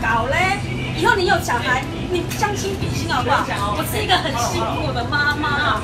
搞嘞？以后你有小孩，你将心比心好不好？我是一个很辛苦的妈妈。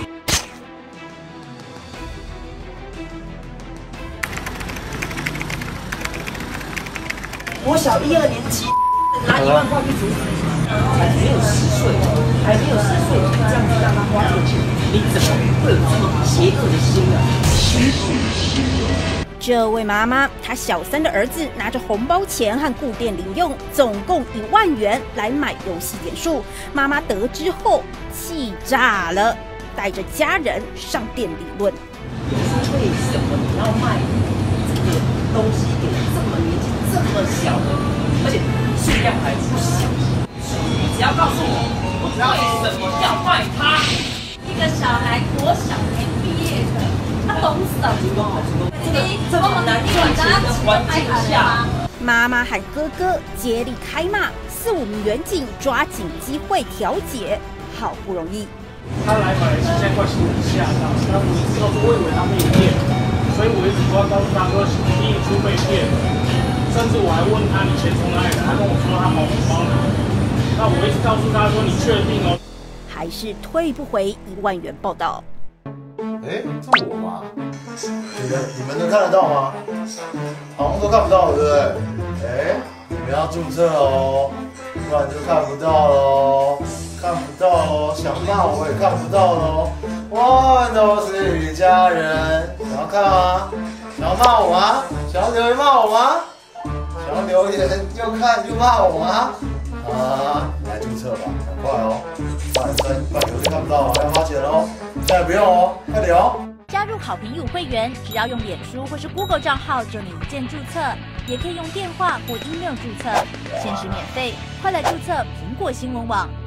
我小1、2年级拿1万块去煮饭，还没有10岁，还没有10岁就这样子让他花这个钱，你怎么会有这么邪恶的心啊？邪恶的心啊！ 这位妈妈，她小3的儿子拿着红包钱和固定零用，总共1万元来买游戏点数。妈妈得知后气炸了，带着家人上店理论。 你说为什么你要卖这个东西给这么年纪这么小的，而且数量还不小？你只要告诉我，我为什么要卖它？一个小孩国小才毕业的，他懂什么？这么难赚钱的环境下， 妈妈和哥哥接力开骂，4、5名员警抓紧机会调解，好不容易。 他来买7000块，心里吓到，但我一直告诉我以为他被骗，所以我一直都要告诉他说，你已经被骗了。甚至我还问他你钱从哪里来，他跟我说他跑红包拿。那我一直告诉他说你确定哦？ 还是退不回1万元报道。 这我吗？你们能看得到吗？好像都看不到，对不对？你们要注册哦，不然就看不到喽，看不到喽，想骂我也看不到喽。我们都是一家人，想要看吗？想要骂我吗？想要留言骂我吗？想要留言又看又骂我吗？来注册吧，赶快哦，不然有些看不到哦，要花钱哦。现在不用哦，快点哦！ 加入好评友会员，只要用脸书或是 Google 账号就能一键注册，也可以用电话或 email 注册，限时免费，快来注册苹果新闻网。